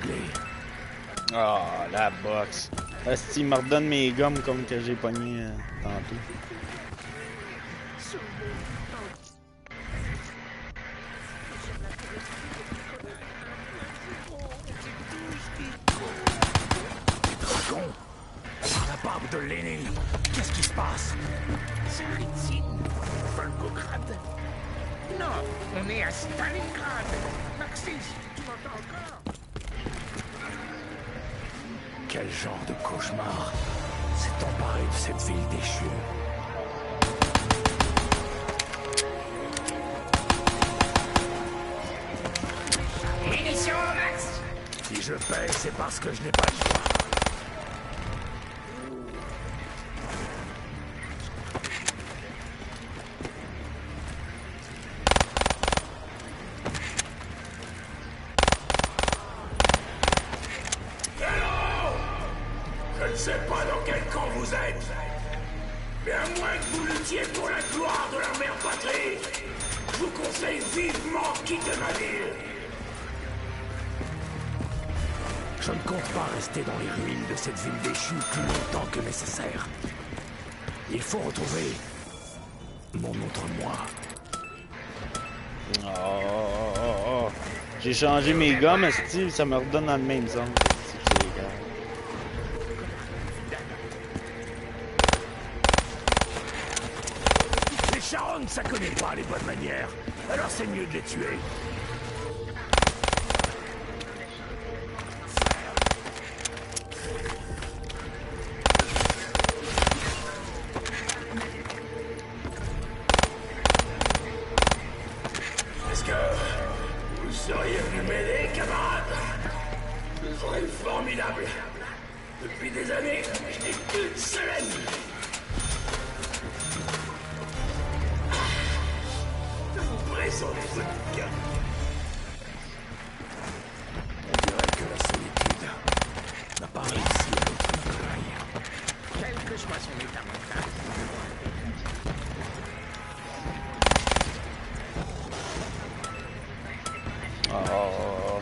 Ah, la boxe. Asti, il me redonne mes gommes comme que j'ai pogné tantôt. Dragon, par la barbe de Lénine, qu'est-ce qui se passe? Tsaritsine, Volgograd. Non, on est à Stalingrad. Maxis, tu m'entends encore? Quel genre de cauchemar s'est emparé de cette ville déchue? Munitions, Max! Si je paye, c'est parce que je n'ai pas le choix. Je ne sais pas dans quel camp vous êtes, mais à moins que vous luttiez pour la gloire de la mère patrie, je vous conseille vivement de quitter ma ville. Je ne compte pas rester dans les ruines de cette ville déchue plus longtemps que nécessaire. Il faut retrouver mon autre moi. Oh. J'ai changé mes gommes, Steve, ça me redonne dans le même sens. Les charognes, ça connaît pas les bonnes manières. Alors c'est mieux de les tuer. Est-ce que vous seriez venu m'aider, camarade? Ce serait formidable. Depuis des années, je n'ai qu'une seule amie. Vous présentez votre gars. On dirait que la solitude n'a pas réussi à notre travail. Quel que soit son état mental. Oh.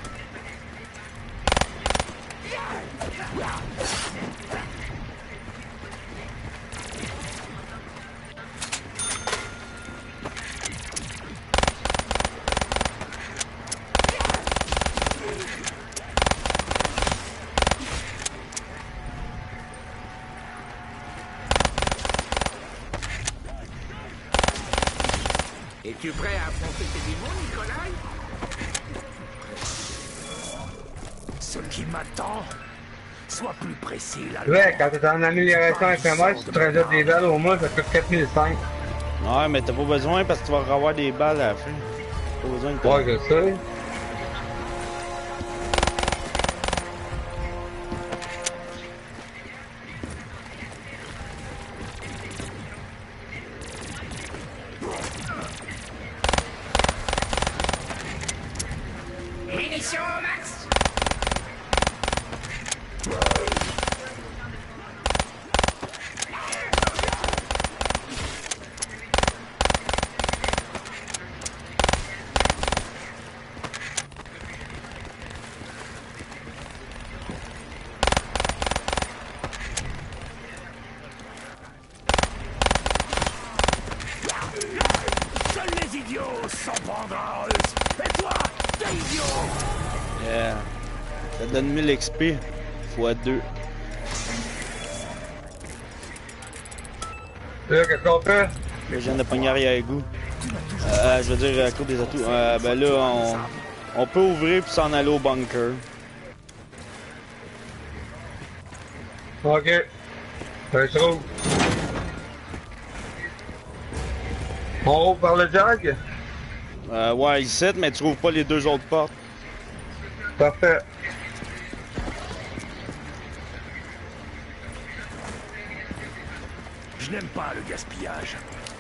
Es-tu prêt à affronter tes démons, Nikolai? Ce qui m'attend, sois plus précis là. Ouais, quand t'es en amélioration éphémère, tu te rajoutes des balles au moins, ça coûte 4005. Ouais, mais t'as pas besoin parce que tu vas avoir des balles à la fin. Pas besoin de Ouais, je sais. Munitions, Max! Seuls les idiots s'en prendront à eux. Et toi, t'es idiot. Yeah. Ça donne 1000 XP x 2. Là, qu'est-ce qu'on fait? Là, je viens de pogner arrière-goût. Je veux dire, à cause des atouts. Ben là, on peut ouvrir puis s'en aller au bunker. Ok. Ça se trouve. On roule par le jag? Ouais, ici, mais tu trouves pas les deux autres portes. Parfait. Je n'aime pas le gaspillage.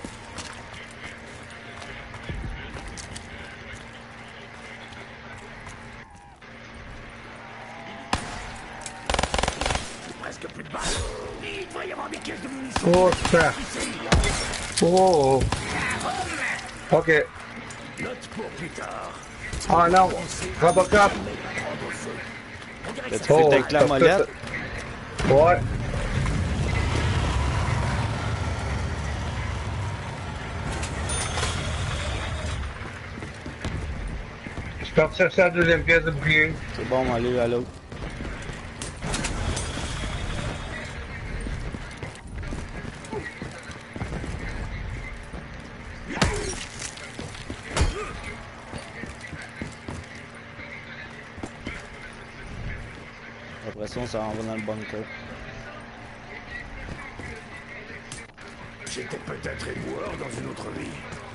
Presque plus de balles. Il devrait y avoir des caisses de munitions. Oh, super. Oh. Ok. Note pour plus tard. Oh non. Robocop. T'as-tu fait avec la molette? Ouais. Je suis parti chercher la deuxième pièce de bouclier. C'est bon, on va aller à l'autre. Après ça, ça en va dans le bunker. J'étais peut-être éboueur dans une autre vie.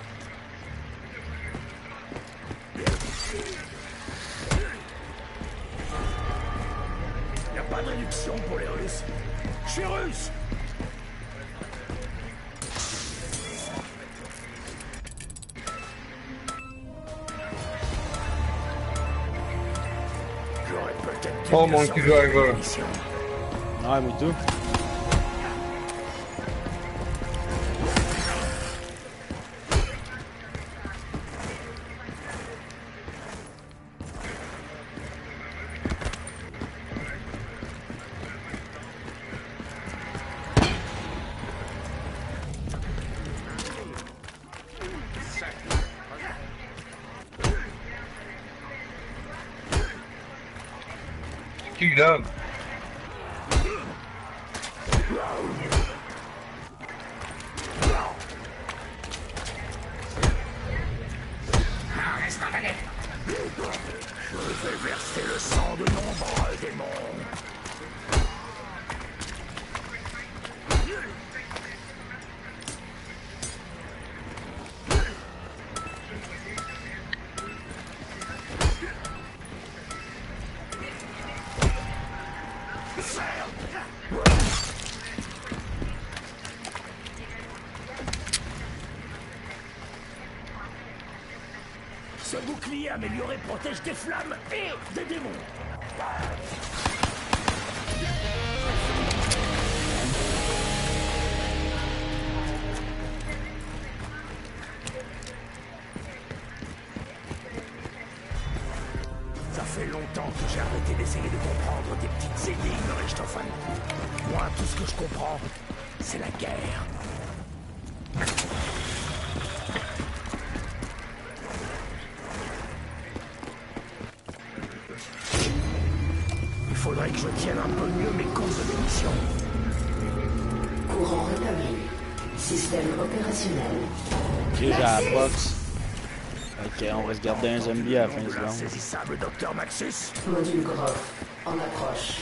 Y a pas de réduction pour les Russes. Je suis russe. J'aurais peut-être dû Oh, mieux mon surveiller petit driver. les munitions. Ouais, moi tout. Qui là? Reste en tête. Je vais verser le sang de nombreux démons. Ce bouclier amélioré protège des flammes et des démons. Ça fait longtemps que j'ai arrêté d'essayer de comprendre des petites énigmes, Richthofen. Moi, tout ce que je comprends, c'est la guerre. Il faudrait que je tienne un peu mieux mes comptes de munitions. Courant rétabli. Système opérationnel. J'ai la box. Ok, on va se garder un zombie à la fin du round. L'insaisissable Dr Maxus. Module Groff. En approche.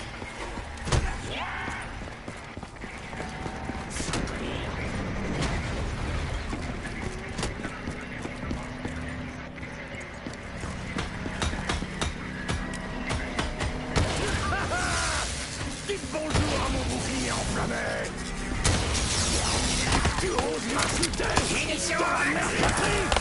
Dites bonjour à mon bouclier enflammé. Tu oses m'insulter? Munitions Dans la merde patrie.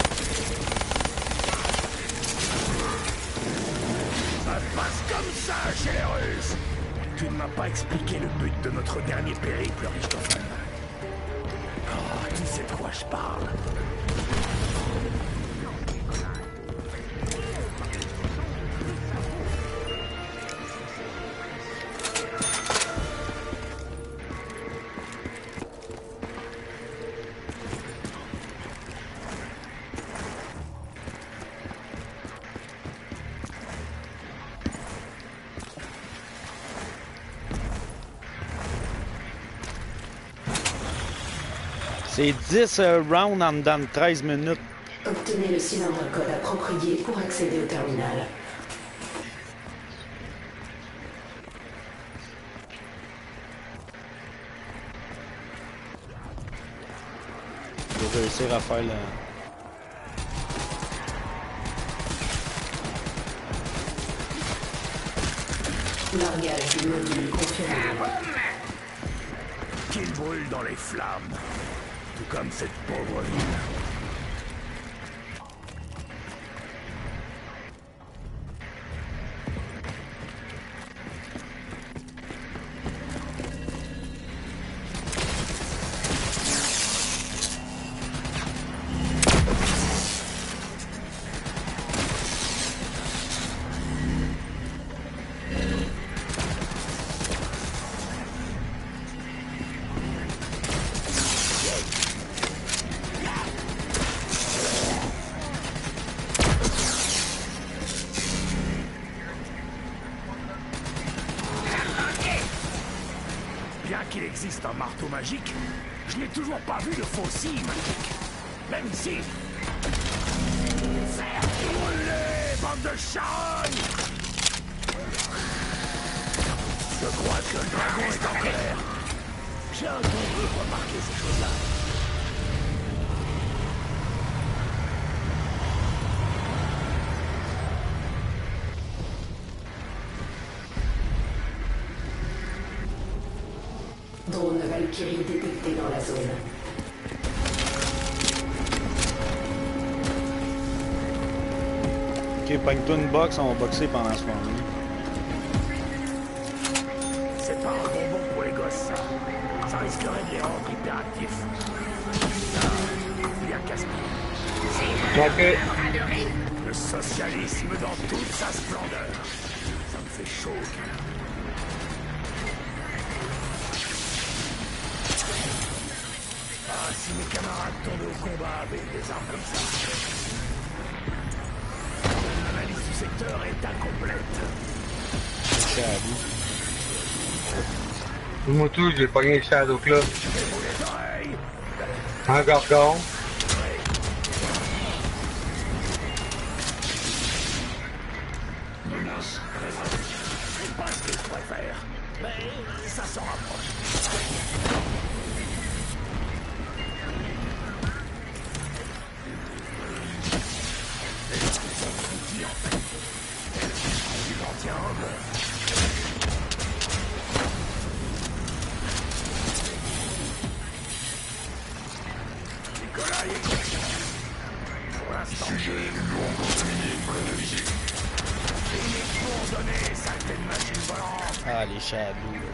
Ça passe comme ça chez les Russes. Tu ne m'as pas expliqué le but de notre dernier périple, Richthofen. Oh, tu sais de quoi je parle. C'est 10 rounds en dedans de 13 minutes. Obtenez le cylindre code approprié pour accéder au terminal. Je vais réussir à faire le... Largage du module confirmé. Qu'il brûle dans les flammes. Tout comme cette pauvre ville. qu'il existe un marteau magique, je n'ai toujours pas vu de faucille magique. Même si... Roulez, bande de charognes! Je crois que le dragon est en colère. J'ai un peu remarqué ces choses-là. Drone Valkyrie détecté dans la zone. Ok, pogne-toi une box, on va boxer pendant ce moment-là. C'est pas un bonbon pour les gosses, ça. Ça risquerait de les rendre hyperactifs. Ça, bien casse-pied. Ok. Le socialisme dans toute sa splendeur. Ça me fait chaud, gars. Ah, si mes camarades tombaient au combat avec des armes comme ça. L'analyse du secteur est incomplète. Shadow. Moi tout, j'ai pogné le Shadow Club. Levez-vous les oreilles. Un gargon. C'est pas ce que je préfère. Mais ça s'en rapproche. Pour l'instant, donné, saleté de machine volante. Ah, les Shadows, là.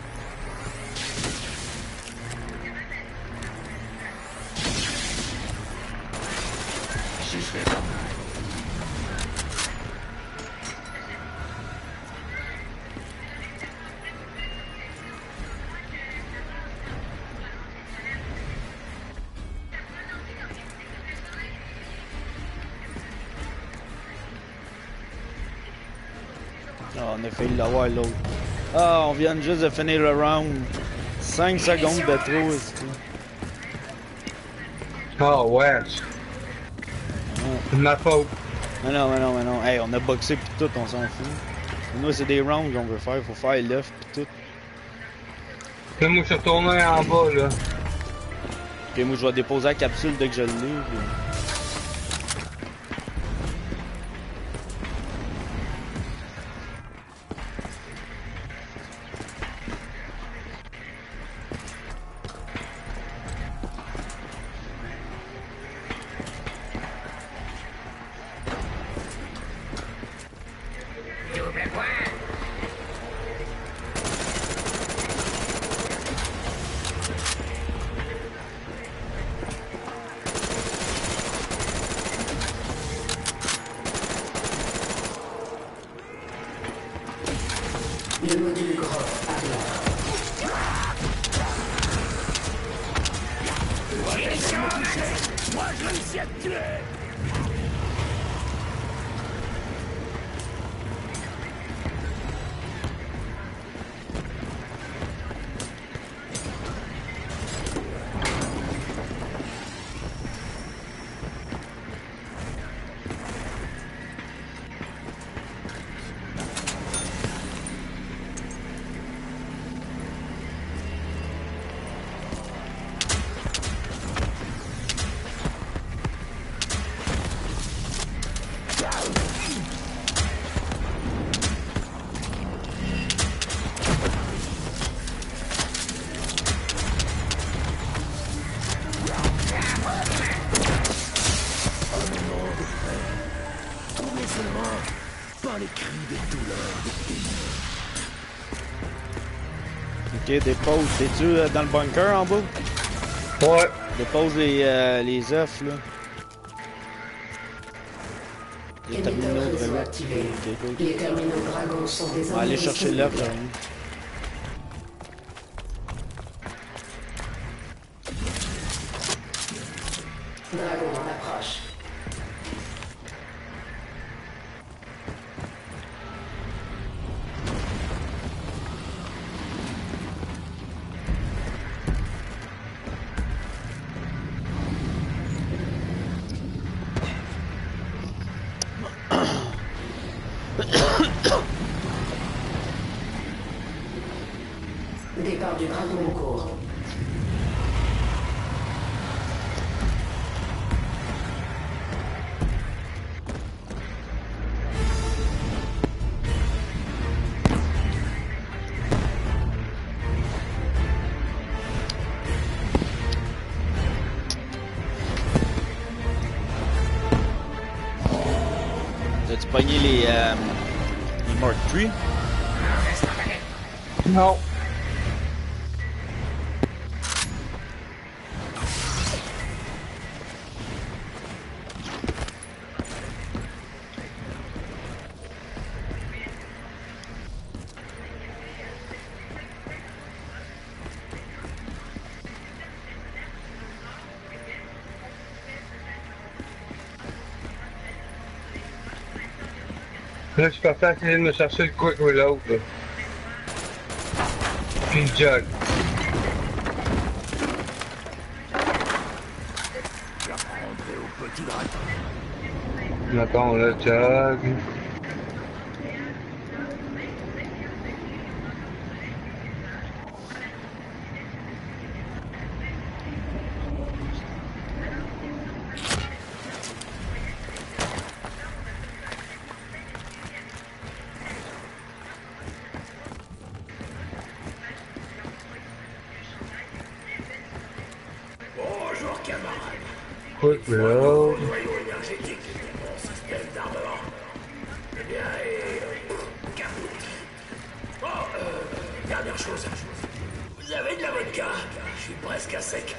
Ah, on a failli l'avoir l'autre. Ah, on vient juste de finir le round. 5 secondes de trop, est-ce que... Oh ouais. C'est de ma faute. Mais non, mais non, mais non. Hey, on a boxé pis tout, on s'en fout. Nous, c'est des rounds qu'on veut faire. Faut faire l'œuf pis tout. Là, moi, je suis retourné en bas, là. Ok, moi, je vais déposer la capsule dès que je l'ai. Puis... Double point. Le module Groff à l'heure. Moi, je réussis à te tuer. Pas les cris de douleur de tes Ok, dépose. T'es-tu dans le bunker en bas? Ouais. Dépose les œufs, là. Les Émetteur terminaux de réseau relais. activé. Ok, cool. Les terminaux Dragon sont On va désormais aller chercher l'œuf, là. disponibles. Dragon en approche. Départ du dragon en cours. T'as-tu pogné les Mark III? Non. Là, je suis parti essayer de me chercher le quick reload, là. Puis le jug. J'apprendrai au petit gratin. Mettons le jug. Bonjour, camarade. Quick reload. Noyau énergétique de mon système d'armement. Eh bien, dernière chose. Vous avez de la vodka? Je suis presque à sec.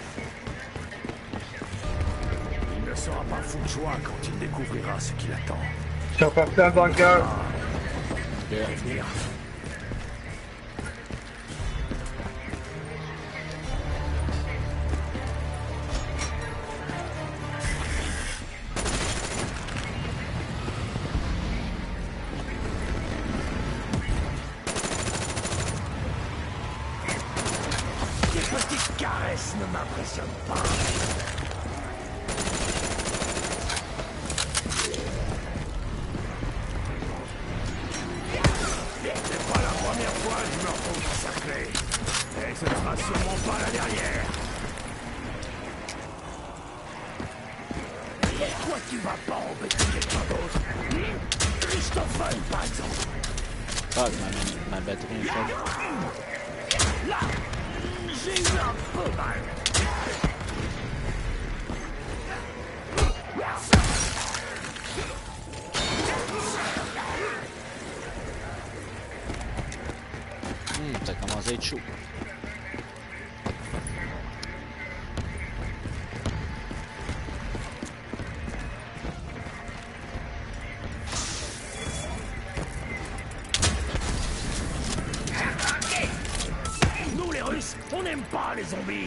Il ne sera pas fou de joie quand il découvrira ce qui l'attend. Je suis reparti dans le bunker. Prévenir. Tes petites caresses ne m'impressionnent pas. C'est pas la première fois que je me retrouve encerclé. Et ce ne sera sûrement pas la dernière. Pourquoi tu vas pas embêter quelqu'un d'autre? Christophe, par exemple. Ah, ma batterie est faite. Là, j'ai eu un peu mal. Ça commence à être chaud. Nous les Russes, on n'aime pas les zombies.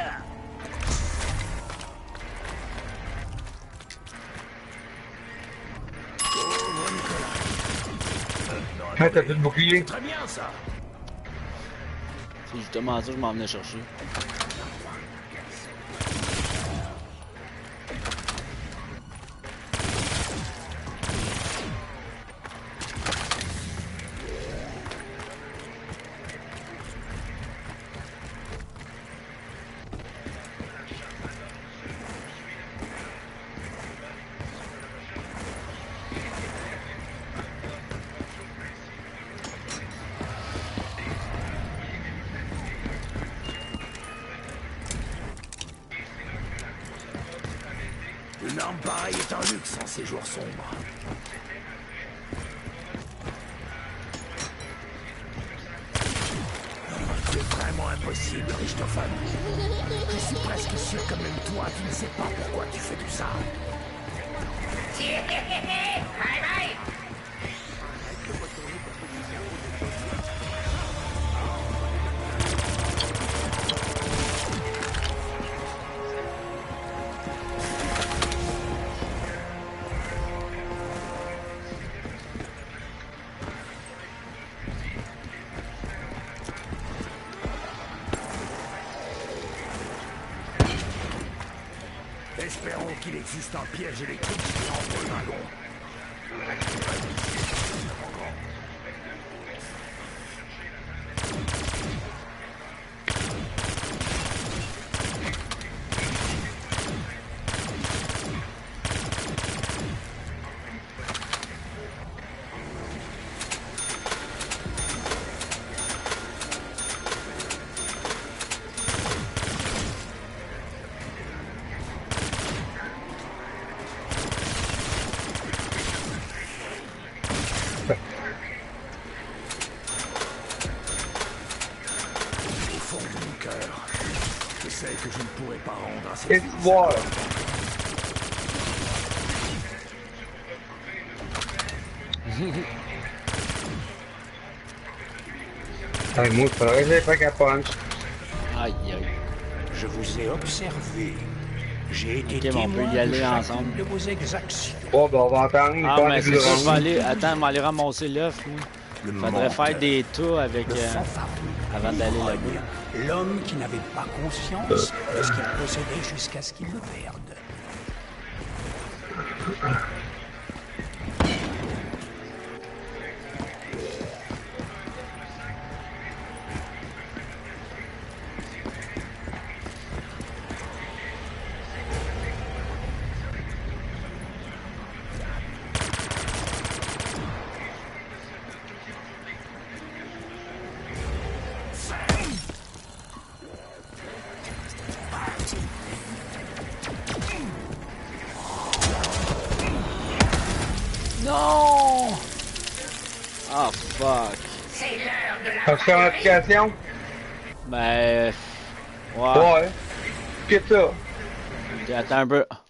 Hey, t'as plus de bouclier? Très bien ça. C'est justement ça que je m'en venais chercher. Une arme pareille est un luxe en ces jours sombres. C'est vraiment impossible, Richthofen. Je suis presque sûr que même toi, tu ne sais pas pourquoi tu fais tout ça. Bye bye. Espérons qu'il existe un piège électrique entre le dragon. que je ne pourrais pas rendre à cette Et ville. voir. Hey, moi, il faudrait que j'aille faire qu'à punch. Aïe, aïe. Je vous ai observé. J'ai été Ok, mais on peut témoin y aller de chacune ensemble. de vos exactions. Bon, ben, on va entendre une Ah, part mais des c'est ça, je vais drôles. aller. Attends, je vais aller ramasser l'œuf, moi. Le Faudrait menteur, faire des tours avec. le fanfaron, avant d'aller là-bas. l'ivrogne, l'homme qui n'avait pas conscience de ce qu'il possédait jusqu'à ce qu'il le perde. Non! Ah, fuck. C'est l'heure de la... Ça se fait en application? Ben. Ouais. Ouais. Qu'est-ce que ça? Ok, attends un peu.